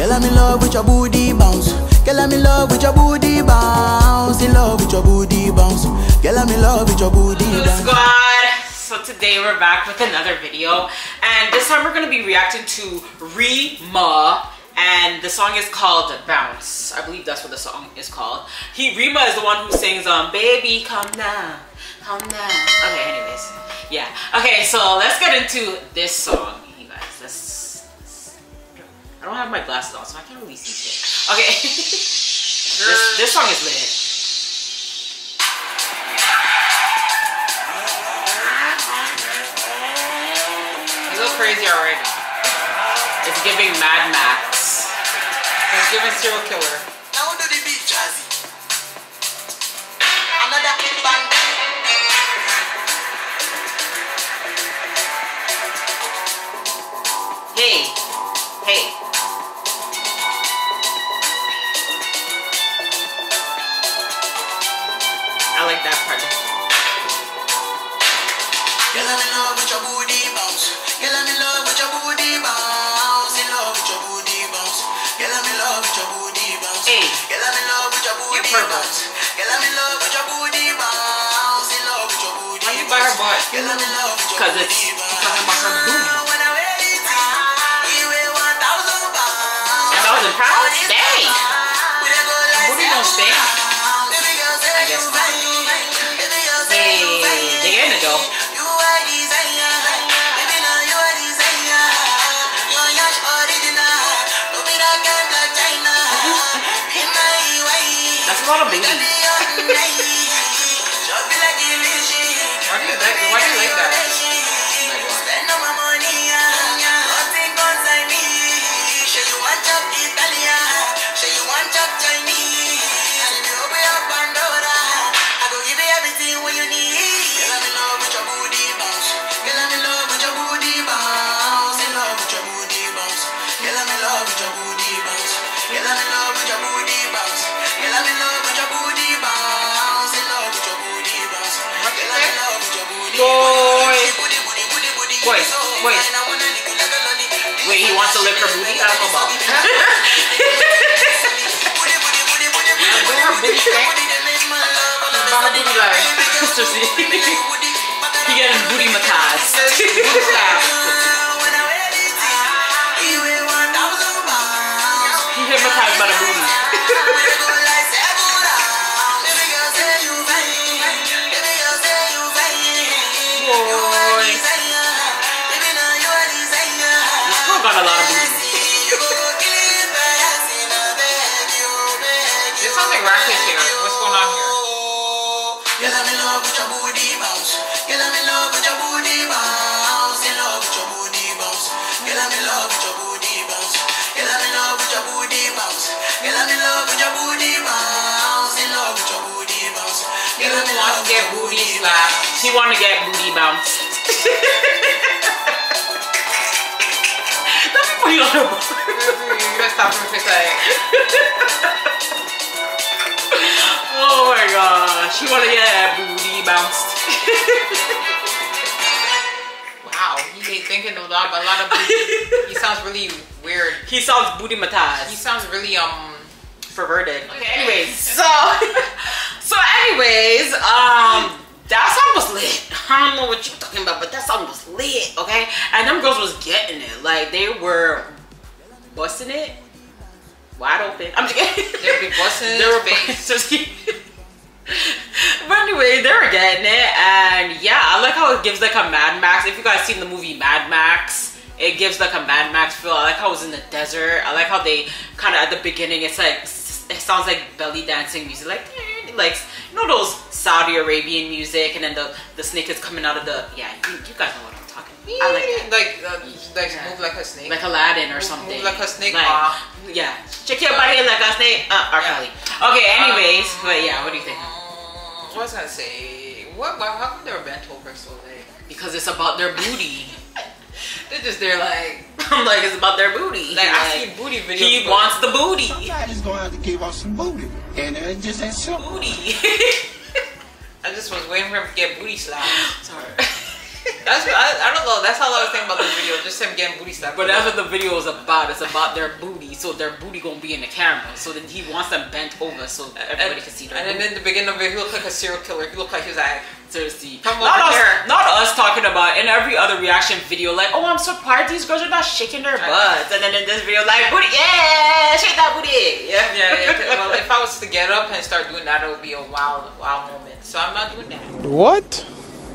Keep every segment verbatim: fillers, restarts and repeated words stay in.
Girl, I'm in love with your booty bounce. Girl, I'm in love with your booty bounce. In love with your booty bounce. Girl, I'm in love with your booty bounce. Squad. So today we're back with another video, and this time we're gonna be reacting to Rema, and the song is called Bounce. I believe that's what the song is called. He Rema is the one who sings um baby come down, come down. Okay, anyways, yeah. Okay, so let's get into this song, you guys. Let's. let's I don't have my glasses on, so I can't really see shit. Okay, this this song is lit. Crazy already. It's giving Mad Max. It's giving serial killer. Now do the beat jazzy. Another bang. Hey, hey. I like that part. Girl, I'm in love with your booty bounce. Girl, I'm in love with your booty bounce. In love with your booty bounce. Girl, I'm in love with your booty bounce. Hey. Girl, I'm in love with your booty bounce. Girl, I'm in love with your booty bounce. In love with your booty bounce. Why you buy her butt? Girl, I'm in love with your Because it's talking about her booty. A thousand pounds? Dang. Booty don't stink. I guess not. Hey, they getting it though. That's a lot of babies. Why do you like, why do you like that? Boy. Wait, wait. Wait, he wants to lick her booty? I don't know about it. Her booty stank? About her booty like, he getting booty massage. He hypnotized by the booty. Got a lot of booty. This sounds like Rackets here. What's going on here? Girl, I'm in love with your booty bounce. Girl, I'm in love with your booty bounce. In love with your booty bounce. Girl, I'm in love with your booty bounce. Girl, I'm in love with your booty bounce. Girl, I'm in love with your booty bounce. In love with your booty bounce. He doesn't want to get booty slapped. He want to get booty bounced. You gotta stop from face like. Oh my gosh, she wanna get that booty bounced. Wow, he ain't thinking a lot, a lot of booty. He sounds really weird. He sounds booty matazed. He sounds really um perverted. Okay, anyways, so so anyways, um. That song was lit. I don't know what you're talking about, but that song was lit, okay? And them girls was getting it. Like, they were busting it wide open. I'm just kidding. They were busting They were busting. But anyway, they were getting it. And yeah, I like how it gives like a Mad Max. If you guys seen the movie Mad Max, it gives like a Mad Max feel. I like how it was in the desert. I like how they kind of at the beginning, it's like, it sounds like belly dancing music. Like, like you know those Saudi Arabian music, and then the the snake is coming out of the yeah. You, you guys know what I'm talking about. I like that. Like uh, like yeah. Move like a snake, like Aladdin or move, something. Move like a snake. Like, uh, yeah, check your body like a snake. Uh, R. Kelly. Yeah. Okay. Anyways, um, but yeah, what do you think? What was I gonna say? What? How come they were bent over so late? Because it's about their booty. They're just there like, I'm like, it's about their booty. Like, I see booty videos. He wants the booty. Somebody's gonna have to give us some booty. And it just ain't simple. Booty. I just was waiting for him to get booty slapped. Sorry. That's I, I don't know. That's all I was thinking about this video. Just him getting booty slapped. But that's what the video is about. It's about their booty. So their booty gonna be in the camera. So then he wants them bent over so everybody and, can see their And booty. then in the beginning of it, he looked like a serial killer. He looked like he was like, seriously. Come not over us, here. Not us talking about in every other reaction video like, oh, I'm surprised these girls are not shaking their butts. And then in this video like, booty, yeah, shake that booty. Yeah, yeah, yeah. Well, if I was to get up and start doing that, it would be a wild, wild moment. So I'm not doing that. What?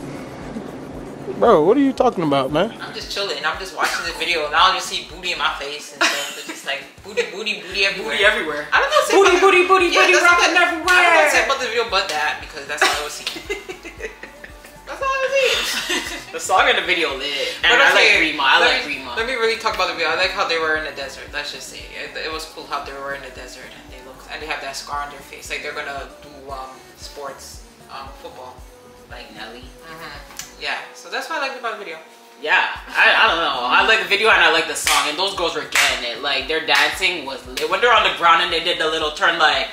Bro, what are you talking about, man? I'm just chilling. I'm just watching the video and I'll just see booty in my face and stuff. It's just like booty, booty, booty everywhere. Booty everywhere. I don't know. Say booty, about, booty, booty, yeah, booty, rocking everywhere. I don't know what to say about the video but that because that's all I was seeing. That's all I was seeing. The song and the video lit. And But I okay, like Rima. I like me, Rima. Let me really talk about the video. I like how they were in the desert. Let's just say it, it was cool how they were in the desert and they look and they have that scar on their face. Like they're gonna do um, sports, um, football. Like Nelly. Mm-hmm. Yeah, so that's what I liked about the video. Yeah, I, I don't know. I like the video and I like the song, and those girls were getting it. Like their dancing was lit. When they're on the ground and they did the little turn, like.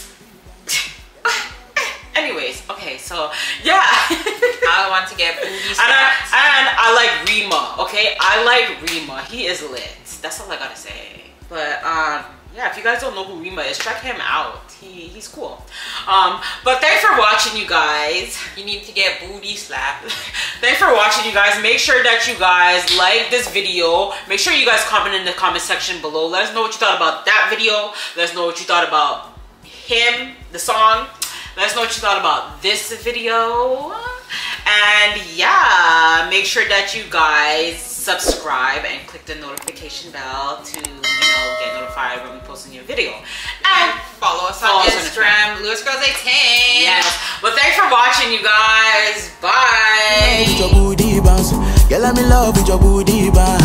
Anyways, okay, so yeah. I want to get booty and I, slapped. and I like Rima. Okay, I like Rima. He is lit. That's all I gotta say. But um. yeah, if you guys don't know who Rima is, check him out. He he's cool. Um, but thanks for watching, you guys. You need to get booty slapped. Thanks for watching, you guys. Make sure that you guys like this video. Make sure you guys comment in the comment section below. Let us know what you thought about that video. Let us know what you thought about him, the song. Let us know what you thought about this video. And yeah, make sure that you guys subscribe and click the notification bell to, you know, get notified when we post a new video. And follow us follow on us Instagram, Lewis Girls eighteen. Yes. But thanks for watching, you guys. Bye. With your booty bounce, girl, I'm in love with your booty bounce.